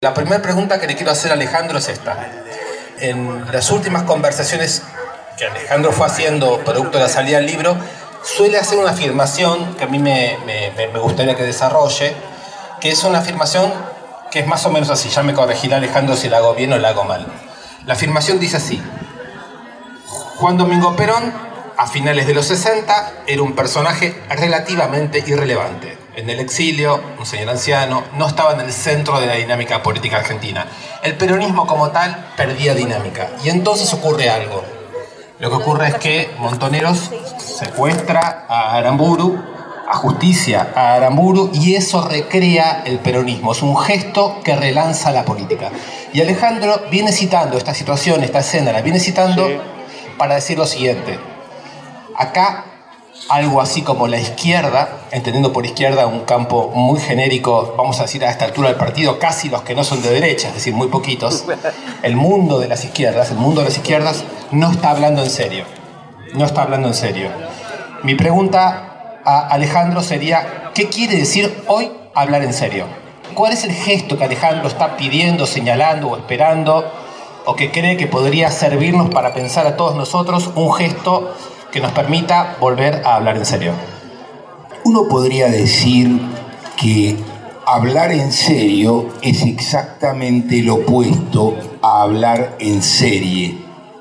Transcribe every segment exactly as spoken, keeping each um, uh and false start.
La primera pregunta que le quiero hacer a Alejandro es esta. En las últimas conversaciones que Alejandro fue haciendo, producto de la salida del libro, suele hacer una afirmación que a mí me, me, me gustaría que desarrolle, que es una afirmación que es más o menos así. Ya me corregirá Alejandro si la hago bien o la hago mal. La afirmación dice así: Juan Domingo Perón, a finales de los sesenta, era un personaje relativamente irrelevante. En el exilio, un señor anciano, no estaba en el centro de la dinámica política argentina. El peronismo como tal perdía dinámica. Y entonces ocurre algo. Lo que ocurre es que Montoneros secuestra a Aramburu, a Justicia a Aramburu, y eso recrea el peronismo. Es un gesto que relanza la política. Y Alejandro viene citando esta situación, esta escena, la viene citando sí. para decir lo siguiente. Acá, algo así como la izquierda, entendiendo por izquierda un campo muy genérico, vamos a decir a esta altura del partido, casi los que no son de derecha, es decir, muy poquitos, el mundo de las izquierdas, el mundo de las izquierdas no está hablando en serio. No está hablando en serio. Mi pregunta a Alejandro sería, ¿qué quiere decir hoy hablar en serio? ¿Cuál es el gesto que Alejandro está pidiendo, señalando o esperando, o que cree que podría servirnos para pensar a todos nosotros un gesto que nos permita volver a hablar en serio? Uno podría decir que hablar en serio es exactamente lo opuesto a hablar en serie.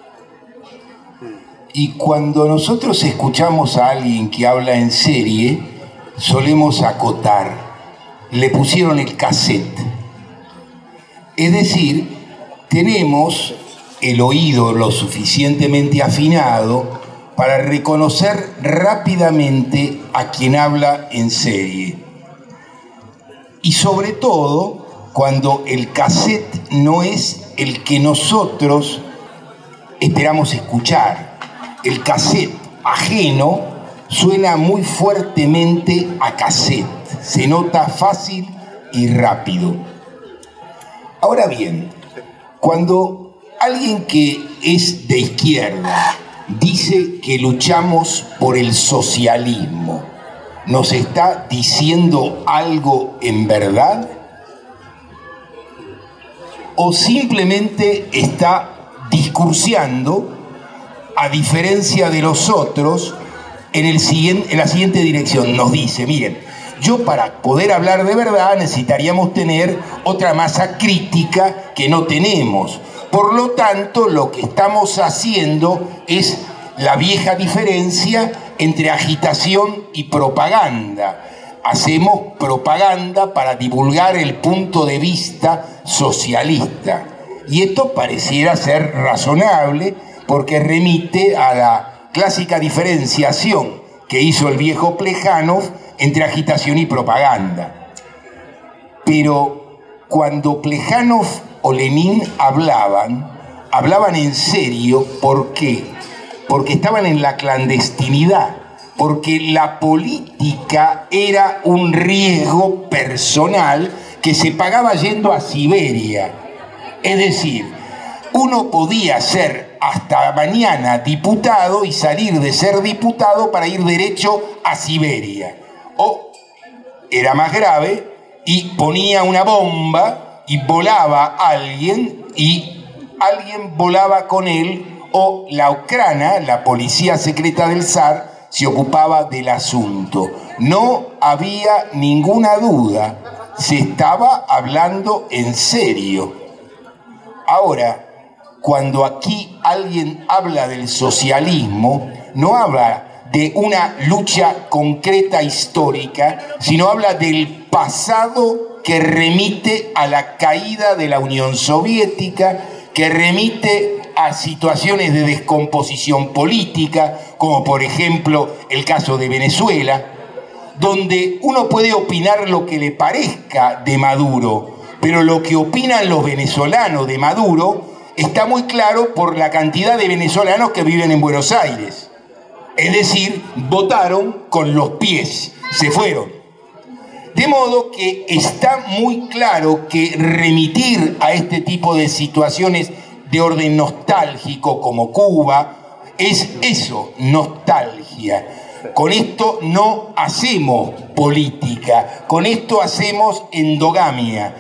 Y cuando nosotros escuchamos a alguien que habla en serie, solemos acotar: le pusieron el cassette. Es decir, tenemos el oído lo suficientemente afinado para reconocer rápidamente a quien habla en serie. Y sobre todo, cuando el cassette no es el que nosotros esperamos escuchar. El cassette ajeno suena muy fuertemente a cassette. Se nota fácil y rápido. Ahora bien, cuando alguien que es de izquierda dice que luchamos por el socialismo, ¿nos está diciendo algo en verdad? ¿O simplemente está discursiando, a diferencia de los otros, en, el siguiente, en la siguiente dirección? Nos dice, miren, yo para poder hablar de verdad necesitaríamos tener otra masa crítica que no tenemos. Por lo tanto, lo que estamos haciendo es la vieja diferencia entre agitación y propaganda. Hacemos propaganda para divulgar el punto de vista socialista. Y esto pareciera ser razonable porque remite a la clásica diferenciación que hizo el viejo Plejánov entre agitación y propaganda. Pero cuando Plejánov o Lenin hablaban, hablaban en serio. ¿Por qué? Porque estaban en la clandestinidad, porque la política era un riesgo personal que se pagaba yendo a Siberia. Es decir, uno podía ser hasta mañana diputado y salir de ser diputado para ir derecho a Siberia. O era más grave y ponía una bomba y volaba a alguien y alguien volaba con él, o la Ucrania, la policía secreta del zar, se ocupaba del asunto. No había ninguna duda, se estaba hablando en serio. Ahora, cuando aquí alguien habla del socialismo, no habla de una lucha concreta histórica, sino habla del pasado que remite a la caída de la Unión Soviética, que remite a situaciones de descomposición política, como por ejemplo el caso de Venezuela, donde uno puede opinar lo que le parezca de Maduro, pero lo que opinan los venezolanos de Maduro está muy claro por la cantidad de venezolanos que viven en Buenos Aires. Es decir, votaron con los pies, se fueron. De modo que está muy claro que remitir a este tipo de situaciones de orden nostálgico como Cuba es eso, nostalgia. Con esto no hacemos política, con esto hacemos endogamia.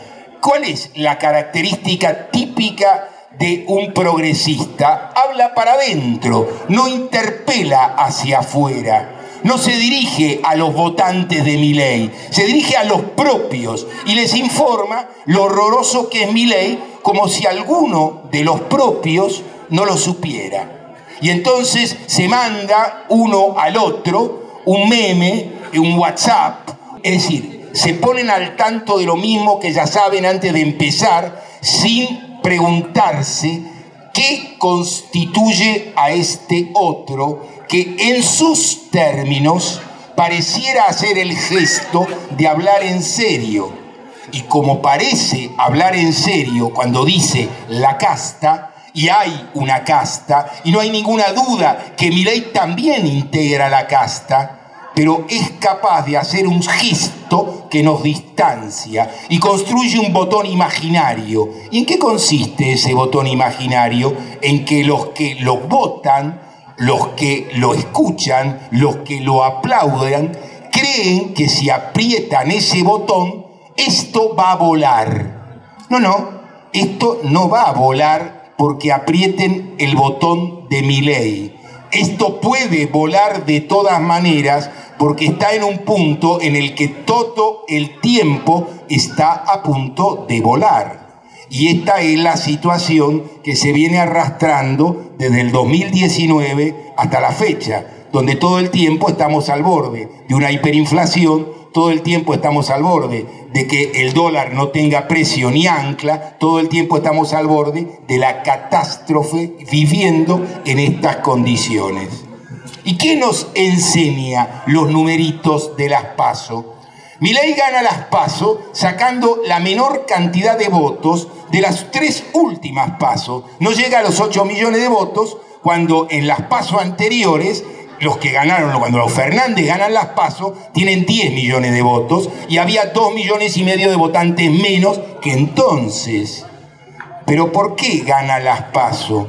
¿Cuál es la característica típica de un progresista? Habla para adentro, no interpela hacia afuera. No se dirige a los votantes de Milei, se dirige a los propios y les informa lo horroroso que es Milei, como si alguno de los propios no lo supiera. Y entonces se manda uno al otro un meme, un WhatsApp, es decir, se ponen al tanto de lo mismo que ya saben antes de empezar, sin preguntarse qué constituye a este otro que en sus términos pareciera hacer el gesto de hablar en serio. Y como parece hablar en serio cuando dice la casta, y hay una casta, y no hay ninguna duda que Milei también integra la casta, pero es capaz de hacer un gesto que nos distancia y construye un botón imaginario. ¿Y en qué consiste ese botón imaginario? En que los que lo votan, los que lo escuchan, los que lo aplauden, creen que si aprietan ese botón, esto va a volar. No, no, esto no va a volar porque aprieten el botón de Milei. Esto puede volar de todas maneras porque está en un punto en el que todo el tiempo está a punto de volar. Y esta es la situación que se viene arrastrando desde el dos mil diecinueve hasta la fecha, donde todo el tiempo estamos al borde de una hiperinflación, todo el tiempo estamos al borde de que el dólar no tenga precio ni ancla, todo el tiempo estamos al borde de la catástrofe viviendo en estas condiciones. ¿Y qué nos enseña los numeritos de las PASO? Milei gana las PASO sacando la menor cantidad de votos de las tres últimas PASO. No llega a los ocho millones de votos cuando en las PASO anteriores, los que ganaron, cuando los Fernández ganan las PASO, tienen diez millones de votos y había dos millones y medio de votantes menos que entonces. ¿Pero por qué gana las PASO?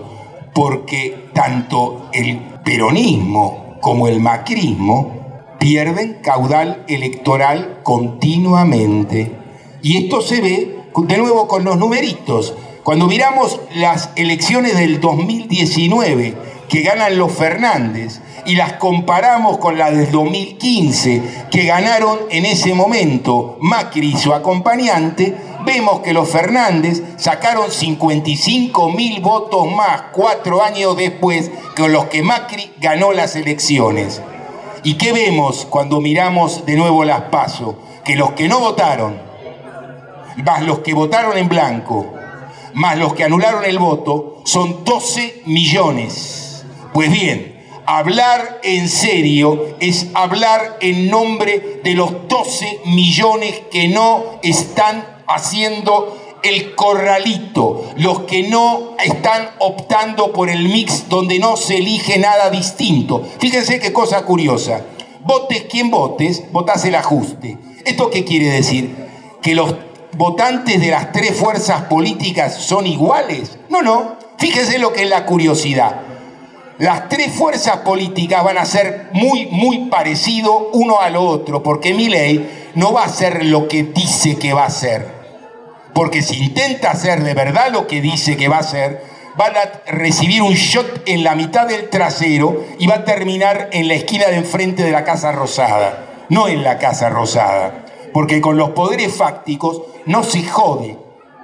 Porque tanto el peronismo como el macrismo pierden caudal electoral continuamente. Y esto se ve de nuevo con los numeritos. Cuando miramos las elecciones del dos mil diecinueve que ganan los Fernández y las comparamos con las del dos mil quince que ganaron en ese momento Macri y su acompañante, vemos que los Fernández sacaron cincuenta y cinco mil votos más cuatro años después que los que Macri ganó las elecciones. ¿Y qué vemos cuando miramos de nuevo las PASO? Que los que no votaron, más los que votaron en blanco, más los que anularon el voto, son doce millones. Pues bien, hablar en serio es hablar en nombre de los doce millones que no están haciendo el corralito, los que no están optando por el mix donde no se elige nada distinto. Fíjense qué cosa curiosa. Votes quien votes, votás el ajuste. ¿Esto qué quiere decir? ¿Que los votantes de las tres fuerzas políticas son iguales? No, no. Fíjense lo que es la curiosidad. Las tres fuerzas políticas van a ser muy, muy parecidos uno al otro, porque Milei no va a hacer lo que dice que va a hacer. Porque si intenta hacer de verdad lo que dice que va a hacer, van a recibir un shot en la mitad del trasero y va a terminar en la esquina de enfrente de la Casa Rosada, no en la Casa Rosada. Porque con los poderes fácticos no se jode.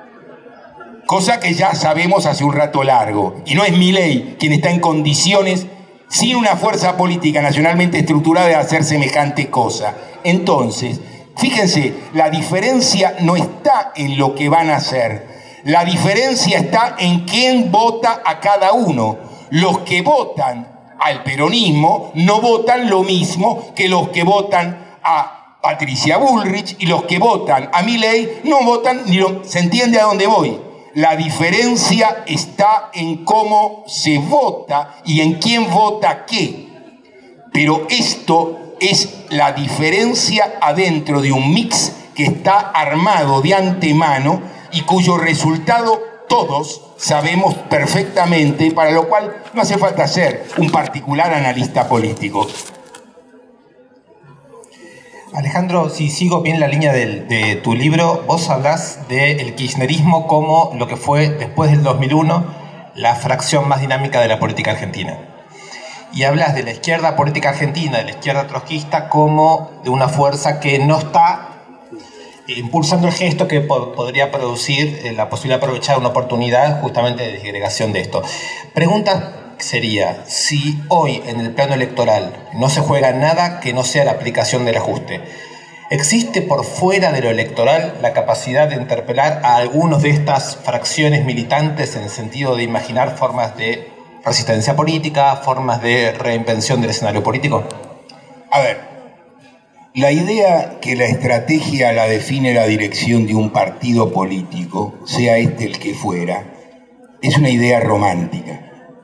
Cosa que ya sabemos hace un rato largo. Y no es Milei quien está en condiciones, sin una fuerza política nacionalmente estructurada, de hacer semejante cosa. Entonces, fíjense, la diferencia no está en lo que van a hacer. La diferencia está en quién vota a cada uno. Los que votan al peronismo no votan lo mismo que los que votan a Patricia Bullrich, y los que votan a Milei no votan ni lo... ¿Se entiende a dónde voy? La diferencia está en cómo se vota y en quién vota qué. Pero esto es la diferencia adentro de un mix que está armado de antemano y cuyo resultado todos sabemos perfectamente, para lo cual no hace falta ser un particular analista político. Alejandro, si sigo bien la línea del, de tu libro, vos hablás del kirchnerismo como lo que fue, después del dos mil uno, la fracción más dinámica de la política argentina. Y hablas de la izquierda política argentina, de la izquierda trotskista, como de una fuerza que no está impulsando el gesto que po podría producir eh, la posibilidad de aprovechar una oportunidad justamente de disgregación de esto. Pregunta sería, si hoy en el plano electoral no se juega nada que no sea la aplicación del ajuste, ¿existe por fuera de lo electoral la capacidad de interpelar a algunos de estas fracciones militantes en el sentido de imaginar formas de resistencia política, formas de reinvención del escenario político? A ver, la idea que la estrategia la define la dirección de un partido político, sea este el que fuera, es una idea romántica.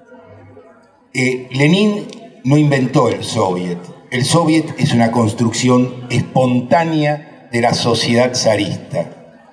Eh, Lenin no inventó el soviet. El soviet es una construcción espontánea de la sociedad zarista.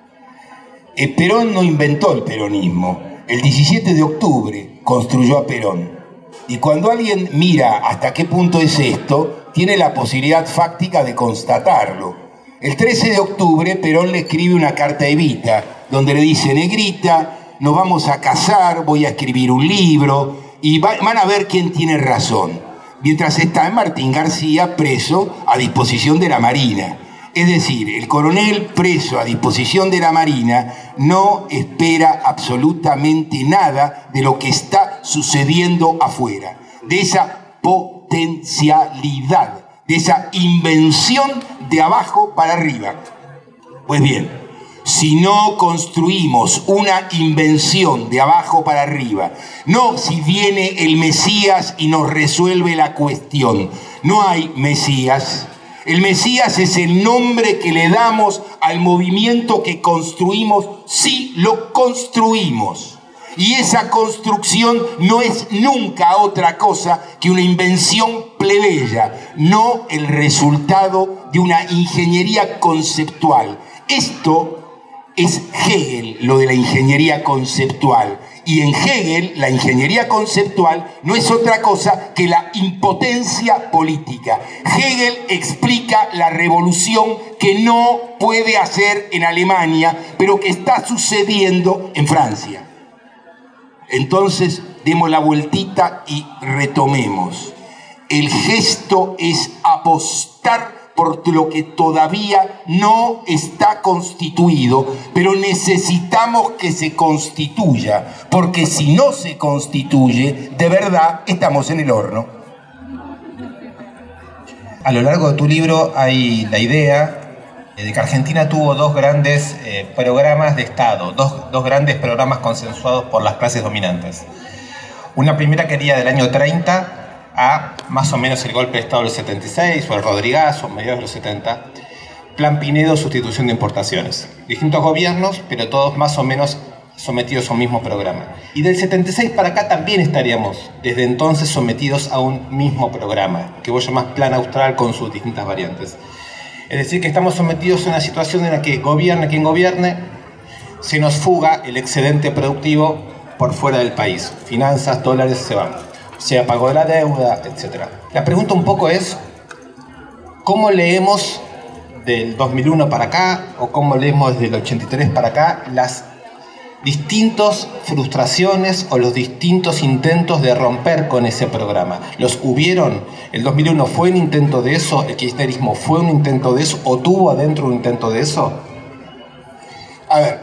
Eh, Perón no inventó el peronismo. El diecisiete de octubre construyó a Perón. Y cuando alguien mira hasta qué punto es esto, tiene la posibilidad fáctica de constatarlo. El trece de octubre, Perón le escribe una carta a Evita, donde le dice: Negrita, nos vamos a casar, voy a escribir un libro, y va, van a ver quién tiene razón. Mientras está Martín García preso a disposición de la Marina. Es decir, el coronel preso a disposición de la Marina no espera absolutamente nada de lo que está sucediendo afuera, de esa potencialidad, de esa invención de abajo para arriba. Pues bien, si no construimos una invención de abajo para arriba, no si viene el Mesías y nos resuelve la cuestión, no hay Mesías. El Mesías es el nombre que le damos al movimiento que construimos si lo construimos. Y esa construcción no es nunca otra cosa que una invención plebeya, no el resultado de una ingeniería conceptual. Esto es Hegel, lo de la ingeniería conceptual. Y en Hegel, la ingeniería conceptual no es otra cosa que la impotencia política. Hegel explica la revolución que no puede hacer en Alemania, pero que está sucediendo en Francia. Entonces, demos la vueltita y retomemos. El gesto es apostar por lo que todavía no está constituido, pero necesitamos que se constituya, porque si no se constituye, de verdad estamos en el horno. A lo largo de tu libro hay la idea de que Argentina tuvo dos grandes eh, programas de Estado, dos, dos grandes programas consensuados por las clases dominantes. Una primera que iría del año treinta a más o menos el golpe de Estado del setenta y seis o el Rodrigazo, mediados de los setenta, Plan Pinedo, sustitución de importaciones. Distintos gobiernos, pero todos más o menos sometidos a un mismo programa. Y del setenta y seis para acá también estaríamos desde entonces sometidos a un mismo programa, que vos llamás Plan Austral con sus distintas variantes. Es decir, que estamos sometidos a una situación en la que gobierne quien gobierne, se nos fuga el excedente productivo por fuera del país. Finanzas, dólares se van. Se apagó la deuda, etcétera. La pregunta un poco es, ¿cómo leemos del dos mil uno para acá, o cómo leemos desde el ochenta y tres para acá, las distintas frustraciones o los distintos intentos de romper con ese programa? ¿Los hubieron? ¿El dos mil uno fue un intento de eso? ¿El kirchnerismo fue un intento de eso? ¿O tuvo adentro un intento de eso? A ver,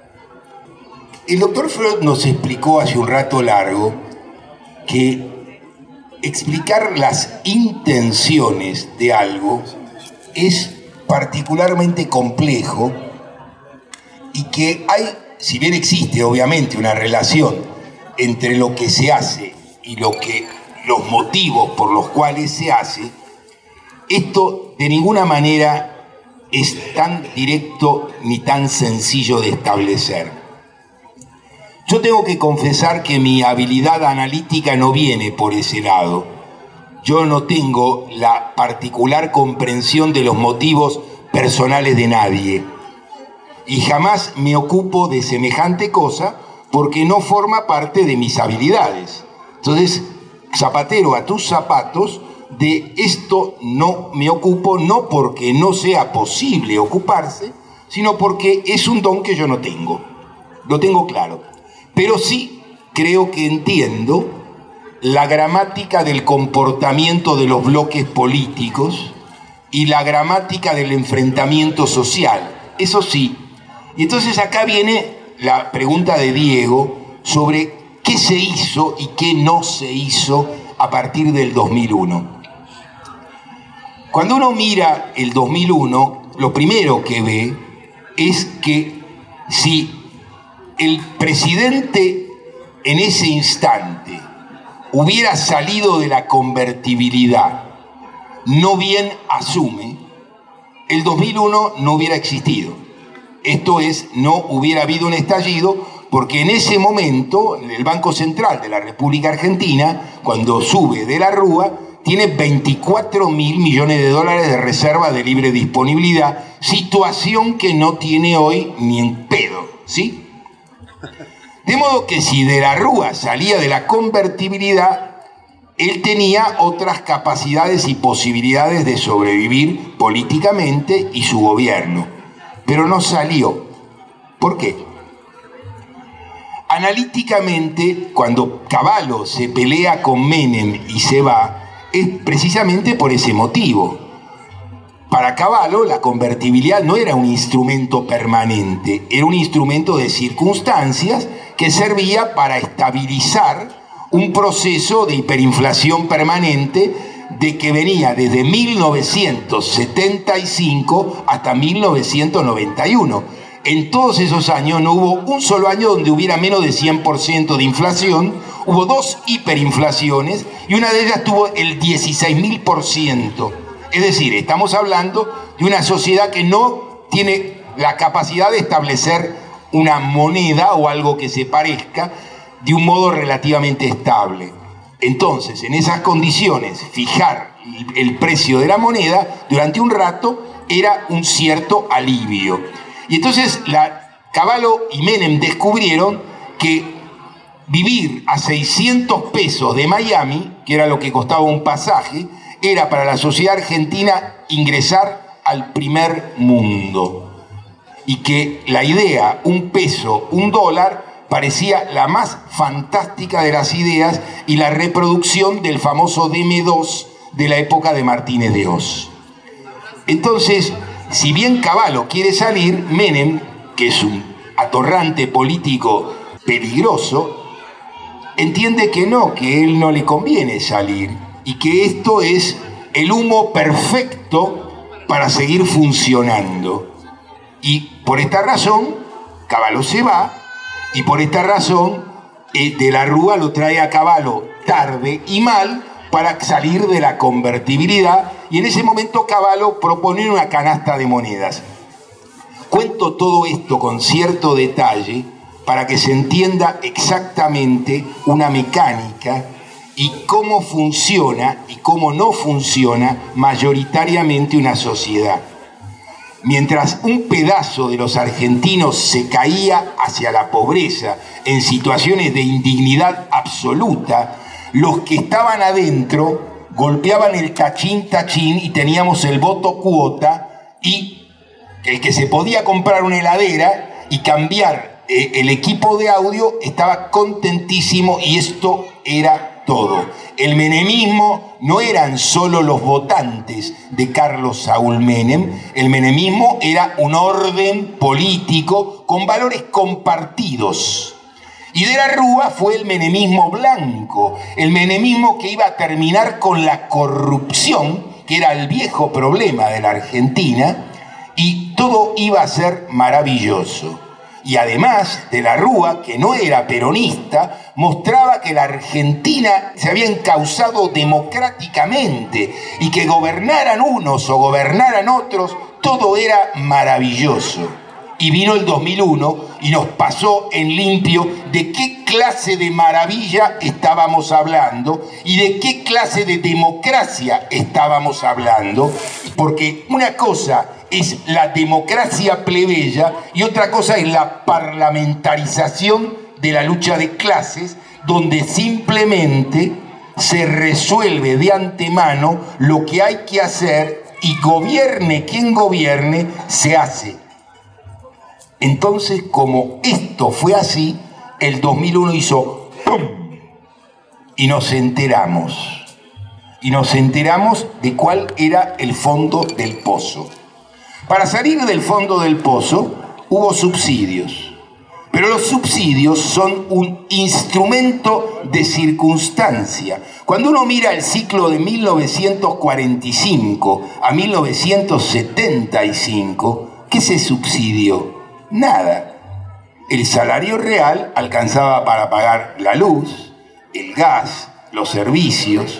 el doctor Freud nos explicó hace un rato largo que explicar las intenciones de algo es particularmente complejo y que hay, si bien existe obviamente una relación entre lo que se hace y lo que, los motivos por los cuales se hace, esto de ninguna manera es tan directo ni tan sencillo de establecer. Yo tengo que confesar que mi habilidad analítica no viene por ese lado. Yo no tengo la particular comprensión de los motivos personales de nadie. Y jamás me ocupo de semejante cosa porque no forma parte de mis habilidades. Entonces, zapatero a tus zapatos, de esto no me ocupo, no porque no sea posible ocuparse, sino porque es un don que yo no tengo. Lo tengo claro. Pero sí creo que entiendo la gramática del comportamiento de los bloques políticos y la gramática del enfrentamiento social. Eso sí. Y entonces acá viene la pregunta de Diego sobre qué se hizo y qué no se hizo a partir del dos mil uno. Cuando uno mira el dos mil uno, lo primero que ve es que si el presidente en ese instante hubiera salido de la convertibilidad, no bien asume, el dos mil uno no hubiera existido. Esto es, no hubiera habido un estallido, porque en ese momento el Banco Central de la República Argentina, cuando sube de la Rúa, tiene veinticuatro mil millones de dólares de reserva de libre disponibilidad, situación que no tiene hoy ni en pedo, ¿sí? De modo que si de la Rúa salía de la convertibilidad, él tenía otras capacidades y posibilidades de sobrevivir políticamente y su gobierno, pero no salió. ¿Por qué? Analíticamente, cuando Cavallo se pelea con Menem y se va, es precisamente por ese motivo. Para Cavallo, la convertibilidad no era un instrumento permanente, era un instrumento de circunstancias que servía para estabilizar un proceso de hiperinflación permanente de que venía desde mil novecientos setenta y cinco hasta mil novecientos noventa y uno. En todos esos años no hubo un solo año donde hubiera menos de cien por ciento de inflación, hubo dos hiperinflaciones y una de ellas tuvo el dieciséis mil por ciento. Es decir, estamos hablando de una sociedad que no tiene la capacidad de establecer una moneda o algo que se parezca de un modo relativamente estable. Entonces, en esas condiciones, fijar el precio de la moneda durante un rato era un cierto alivio. Y entonces la, Cavallo y Menem descubrieron que vivir a seiscientos pesos de Miami, que era lo que costaba un pasaje, era para la sociedad argentina ingresar al primer mundo. Y que la idea, un peso, un dólar, parecía la más fantástica de las ideas y la reproducción del famoso D M dos de la época de Martínez de Hoz. Entonces, si bien Cavallo quiere salir, Menem, que es un atorrante político peligroso, entiende que no, que a él no le conviene salir y que esto es el humo perfecto para seguir funcionando. Y por esta razón, Cavallo se va, y por esta razón, eh, de la Rúa lo trae a Cavallo tarde y mal para salir de la convertibilidad, y en ese momento Cavallo propone una canasta de monedas. Cuento todo esto con cierto detalle para que se entienda exactamente una mecánica y cómo funciona y cómo no funciona mayoritariamente una sociedad. Mientras un pedazo de los argentinos se caía hacia la pobreza en situaciones de indignidad absoluta, los que estaban adentro golpeaban el tachín tachín y teníamos el voto cuota, y el que se podía comprar una heladera y cambiar eh, el equipo de audio estaba contentísimo, y esto era todo. El menemismo no eran solo los votantes de Carlos Saúl Menem, el menemismo era un orden político con valores compartidos. Y de la Rúa fue el menemismo blanco, el menemismo que iba a terminar con la corrupción, que era el viejo problema de la Argentina, y todo iba a ser maravilloso. Y además, de la Rúa, que no era peronista, mostraba que la Argentina se había encauzado democráticamente y que gobernaran unos o gobernaran otros, todo era maravilloso. Y vino el dos mil uno y nos pasó en limpio de qué clase de maravilla estábamos hablando y de qué clase de democracia estábamos hablando, porque una cosa es la democracia plebeya y otra cosa es la parlamentarización de la lucha de clases, donde simplemente se resuelve de antemano lo que hay que hacer y gobierne quien gobierne, se hace. Entonces, como esto fue así, el dos mil uno hizo ¡pum! Y nos enteramos. Y nos enteramos de cuál era el fondo del pozo. Para salir del fondo del pozo hubo subsidios. Pero los subsidios son un instrumento de circunstancia. Cuando uno mira el ciclo de mil novecientos cuarenta y cinco a mil novecientos setenta y cinco, ¿qué se subsidió? Nada. El salario real alcanzaba para pagar la luz, el gas, los servicios.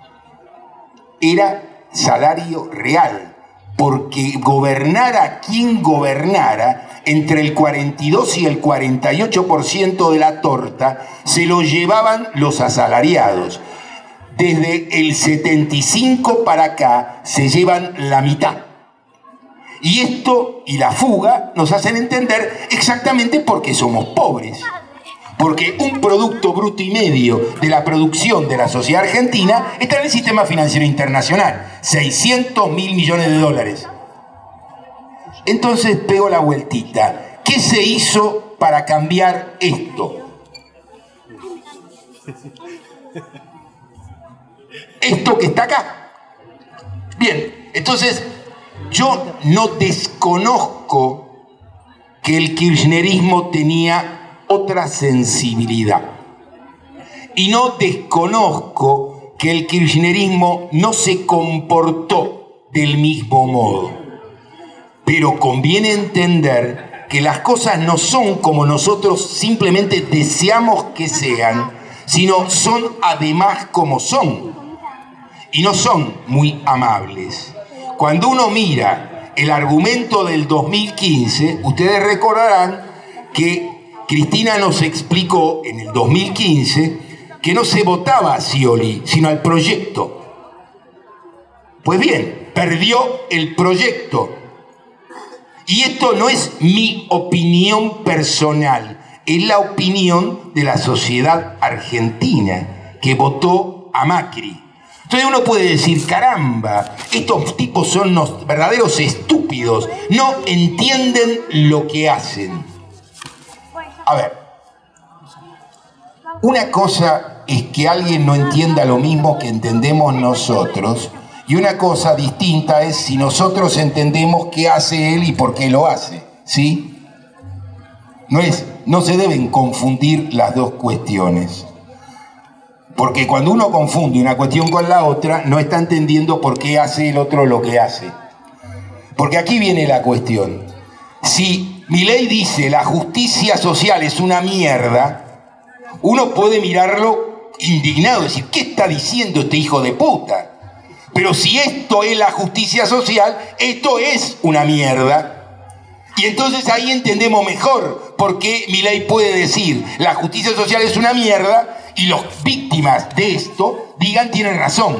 Era salario real, porque gobernara quien gobernara, entre el cuarenta y dos y el cuarenta y ocho por ciento de la torta se lo llevaban los asalariados. Desde el setenta y cinco para acá se llevan la mitad. Y esto y la fuga nos hacen entender exactamente por qué somos pobres. Porque un producto bruto y medio de la producción de la sociedad argentina está en el sistema financiero internacional. seiscientos mil millones de dólares. Entonces pego la vueltita. ¿Qué se hizo para cambiar esto? Esto que está acá. Bien, entonces yo no desconozco que el kirchnerismo tenía otra sensibilidad. Y no desconozco que el kirchnerismo no se comportó del mismo modo. Pero conviene entender que las cosas no son como nosotros simplemente deseamos que sean, sino son además como son. Y no son muy amables. Cuando uno mira el argumento del dos mil quince, ustedes recordarán que Cristina nos explicó en el dos mil quince que no se votaba a Scioli, sino al proyecto. Pues bien, perdió el proyecto. Y esto no es mi opinión personal, es la opinión de la sociedad argentina que votó a Macri. Entonces uno puede decir, caramba, estos tipos son unos verdaderos estúpidos, no entienden lo que hacen. A ver, una cosa es que alguien no entienda lo mismo que entendemos nosotros, y una cosa distinta es si nosotros entendemos qué hace él y por qué lo hace, ¿sí? No es, no se deben confundir las dos cuestiones. Porque cuando uno confunde una cuestión con la otra, no está entendiendo por qué hace el otro lo que hace. Porque aquí viene la cuestión. Si Milei dice la justicia social es una mierda, uno puede mirarlo indignado, decir, ¿qué está diciendo este hijo de puta? Pero si esto es la justicia social, esto es una mierda. Y entonces ahí entendemos mejor por qué Milei puede decir la justicia social es una mierda y las víctimas de esto digan tienen razón.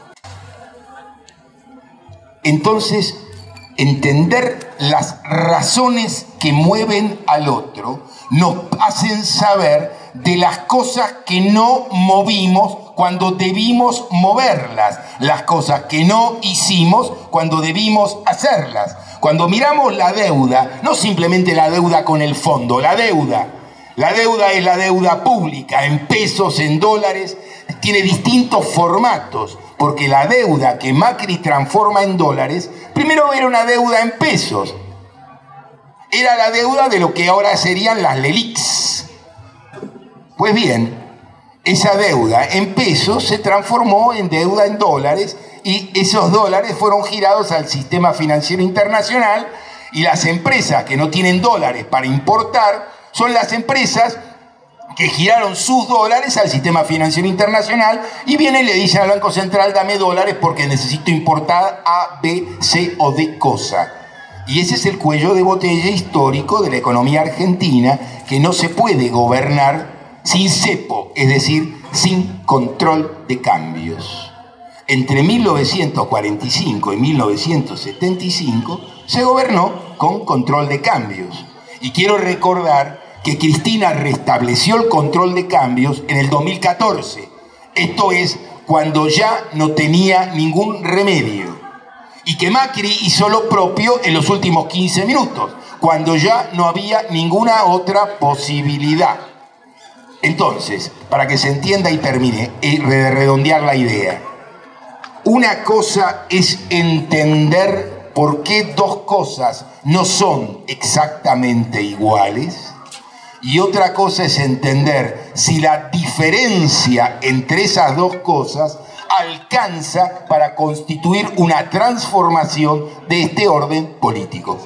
Entonces, entender las razones que mueven al otro nos hacen saber de las cosas que no movimos cuando debimos moverlas, las cosas que no hicimos cuando debimos hacerlas. Cuando miramos la deuda, no simplemente la deuda con el fondo, la deuda, la deuda es la deuda pública, en pesos, en dólares, tiene distintos formatos, porque la deuda que Macri transforma en dólares, primero era una deuda en pesos, era la deuda de lo que ahora serían las LELIQs. Pues bien, esa deuda en pesos se transformó en deuda en dólares y esos dólares fueron girados al sistema financiero internacional y las empresas que no tienen dólares para importar son las empresas que giraron sus dólares al sistema financiero internacional y vienen y le dicen al Banco Central dame dólares porque necesito importar A, B, C o D cosa. Y ese es el cuello de botella histórico de la economía argentina que no se puede gobernar sin cepo, es decir, sin control de cambios. Entre mil novecientos cuarenta y cinco y mil novecientos setenta y cinco se gobernó con control de cambios. Y quiero recordar que Cristina restableció el control de cambios en el dos mil catorce. Esto es, cuando ya no tenía ningún remedio. Y que Macri hizo lo propio en los últimos quince minutos, cuando ya no había ninguna otra posibilidad. Entonces, para que se entienda y termine, y redondear la idea, una cosa es entender por qué dos cosas no son exactamente iguales, y otra cosa es entender si la diferencia entre esas dos cosas alcanza para constituir una transformación de este orden político.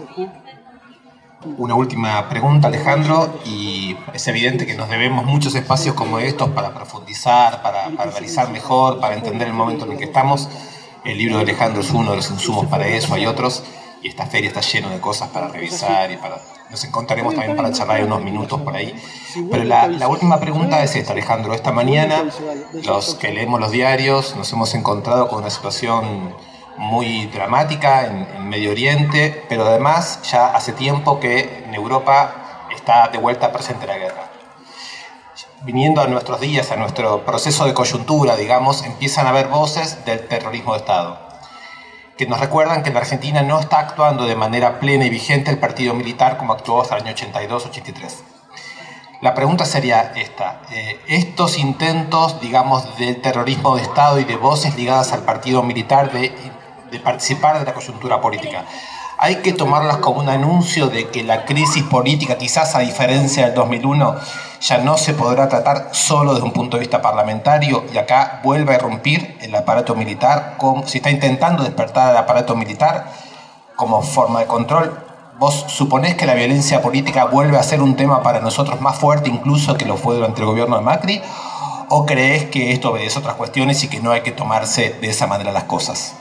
Una última pregunta, Alejandro, y es evidente que nos debemos muchos espacios como estos para profundizar, para, para analizar mejor, para entender el momento en el que estamos. El libro de Alejandro es uno de los insumos para eso, hay otros, y esta feria está llena de cosas para revisar y para... Nos encontraremos también para charlar unos minutos por ahí. Pero la, la última pregunta es esta, Alejandro. Esta mañana, los que leemos los diarios, nos hemos encontrado con una situación muy dramática en, en Medio Oriente, pero además ya hace tiempo que en Europa está de vuelta presente la guerra. Viniendo a nuestros días, a nuestro proceso de coyuntura, digamos, empiezan a haber voces del terrorismo de Estado, que nos recuerdan que en la Argentina no está actuando de manera plena y vigente el partido militar como actuó hasta el año ochenta y dos ochenta y tres. La pregunta sería esta. Eh, estos intentos, digamos, del terrorismo de Estado y de voces ligadas al partido militar de, de participar de la coyuntura política, ¿hay que tomarlas como un anuncio de que la crisis política, quizás a diferencia del dos mil uno, ya no se podrá tratar solo desde un punto de vista parlamentario y acá vuelve a irrumpir el aparato militar? Como, si está intentando despertar al aparato militar como forma de control, ¿vos suponés que la violencia política vuelve a ser un tema para nosotros más fuerte incluso que lo fue durante el gobierno de Macri? ¿O creés que esto obedece a otras cuestiones y que no hay que tomarse de esa manera las cosas?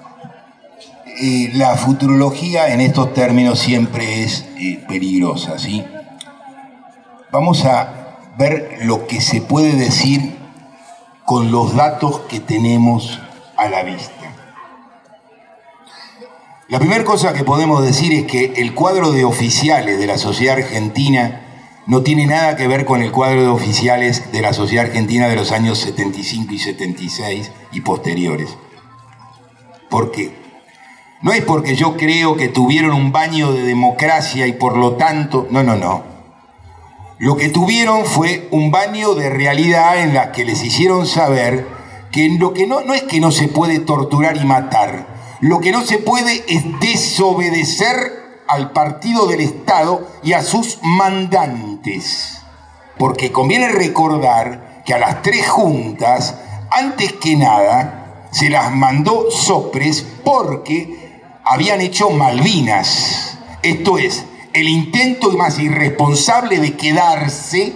Eh, la futurología en estos términos siempre es eh, peligrosa, ¿sí? Vamos a ver lo que se puede decir con los datos que tenemos a la vista. La primera cosa que podemos decir es que el cuadro de oficiales de la sociedad argentina no tiene nada que ver con el cuadro de oficiales de la sociedad argentina de los años setenta y cinco y setenta y seis y posteriores. ¿Por qué? No es porque yo creo que tuvieron un baño de democracia y por lo tanto... No, no, no. Lo que tuvieron fue un baño de realidad en la que les hicieron saber que lo que no, no es que no se puede torturar y matar, lo que no se puede es desobedecer al partido del Estado y a sus mandantes. Porque conviene recordar que a las tres juntas, antes que nada, se las mandó sopres porque habían hecho Malvinas. Esto es, el intento más irresponsable de quedarse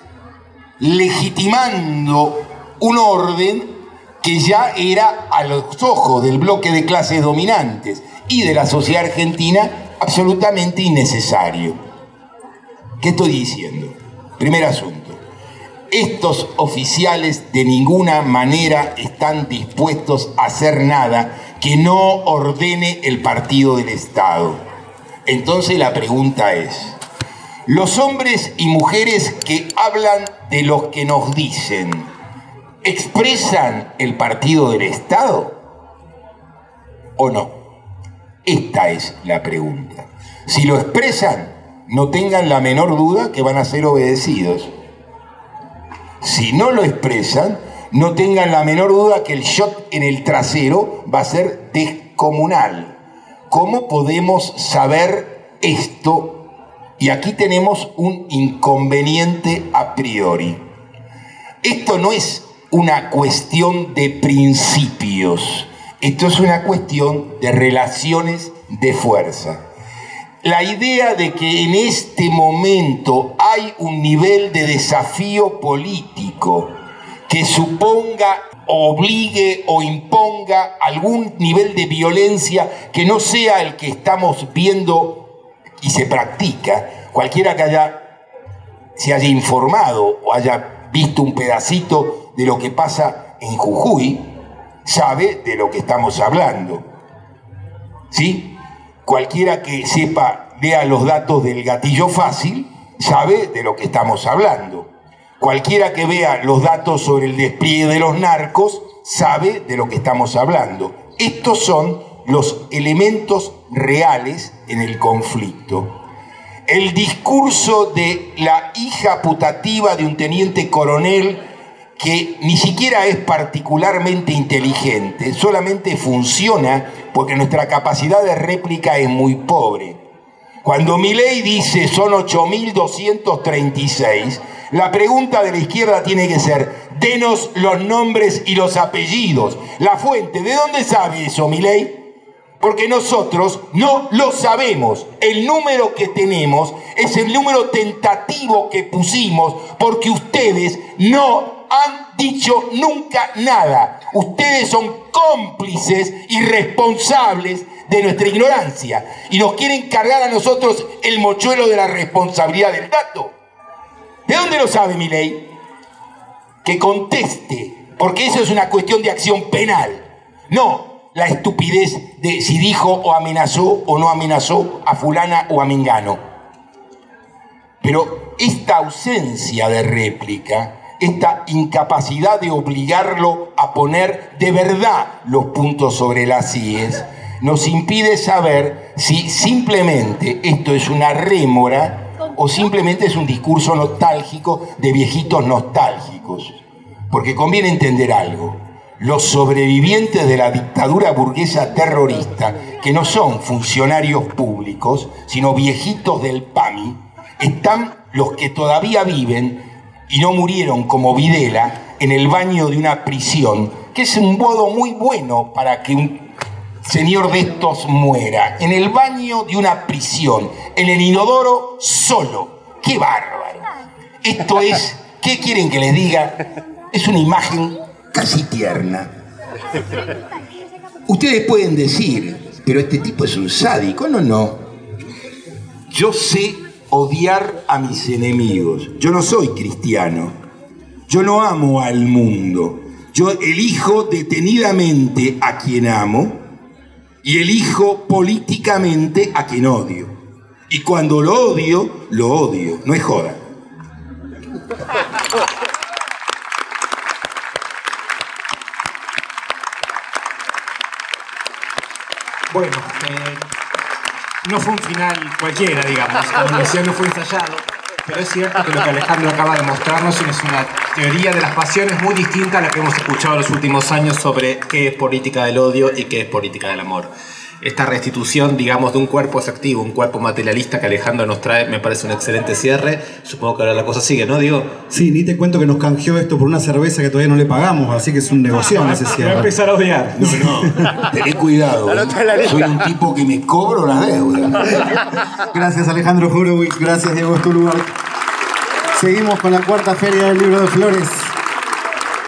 legitimando un orden que ya era a los ojos del bloque de clases dominantes y de la sociedad argentina absolutamente innecesario. ¿Qué estoy diciendo? Primer asunto. Estos oficiales de ninguna manera están dispuestos a hacer nada que no ordene el partido del Estado. Entonces la pregunta es, los hombres y mujeres que hablan de lo que nos dicen, ¿expresan el partido del Estado o no? Esta es la pregunta. Si lo expresan, no tengan la menor duda que van a ser obedecidos. Si no lo expresan, no tengan la menor duda que el shot en el trasero va a ser descomunal. ¿Cómo podemos saber esto? Y aquí tenemos un inconveniente a priori. Esto no es una cuestión de principios, esto es una cuestión de relaciones de fuerza. La idea de que en este momento hay un nivel de desafío político que suponga, obligue o imponga algún nivel de violencia que no sea el que estamos viendo y se practica. Cualquiera que haya, se haya informado o haya visto un pedacito de lo que pasa en Jujuy, sabe de lo que estamos hablando. ¿Sí? Cualquiera que sepa, lea los datos del gatillo fácil, sabe de lo que estamos hablando. Cualquiera que vea los datos sobre el despliegue de los narcos sabe de lo que estamos hablando. Estos son los elementos reales en el conflicto. El discurso de la hija putativa de un teniente coronel que ni siquiera es particularmente inteligente, solamente funciona porque nuestra capacidad de réplica es muy pobre. Cuando Milei dice son ocho mil doscientos treinta y seis, la pregunta de la izquierda tiene que ser: denos los nombres y los apellidos. La fuente, ¿de dónde sabe eso, Milei? Porque nosotros no lo sabemos. El número que tenemos es el número tentativo que pusimos porque ustedes no han dicho nunca nada. Ustedes son cómplices y responsables de nuestra ignorancia y nos quieren cargar a nosotros el mochuelo de la responsabilidad del dato. ¿De dónde lo sabe Milei? Que conteste, porque eso es una cuestión de acción penal, no la estupidez de si dijo o amenazó o no amenazó a fulana o a mengano. Pero esta ausencia de réplica, esta incapacidad de obligarlo a poner de verdad los puntos sobre las íes, nos impide saber si simplemente esto es una rémora o simplemente es un discurso nostálgico de viejitos nostálgicos. Porque conviene entender algo: los sobrevivientes de la dictadura burguesa terrorista, que no son funcionarios públicos, sino viejitos del P A M I, están los que todavía viven y no murieron como Videla en el baño de una prisión, que es un modo muy bueno para que un señor de estos muera, en el baño de una prisión, en el inodoro solo. ¡Qué bárbaro! Esto es, ¿qué quieren que les diga? Es una imagen casi tierna. Ustedes pueden decir, pero este tipo es un sádico. No, no. Yo sé odiar a mis enemigos. Yo no soy cristiano. Yo no amo al mundo. Yo elijo detenidamente a quien amo y elijo políticamente a quien odio. Y cuando lo odio, lo odio. No es joda. Bueno, eh, no fue un final cualquiera, digamos. Como decía, no fue ensayado. Pero es cierto que lo que Alejandro acaba de mostrarnos es una teoría de las pasiones muy distinta a la que hemos escuchado en los últimos años sobre qué es política del odio y qué es política del amor. Esta restitución, digamos, de un cuerpo afectivo, un cuerpo materialista que Alejandro nos trae, me parece un excelente cierre. Supongo que ahora la cosa sigue, ¿no, Diego? Sí, ni te cuento que nos canjeó esto por una cerveza que todavía no le pagamos, así que es un negocio Ah, ese va cierre. a empezar a odiar. No, no. Tené cuidado. ¿eh? Soy un tipo que me cobro las deudas. Gracias Alejandro Horowitz, gracias Diego Stulwart. Seguimos con la cuarta Feria del Libro de Flores.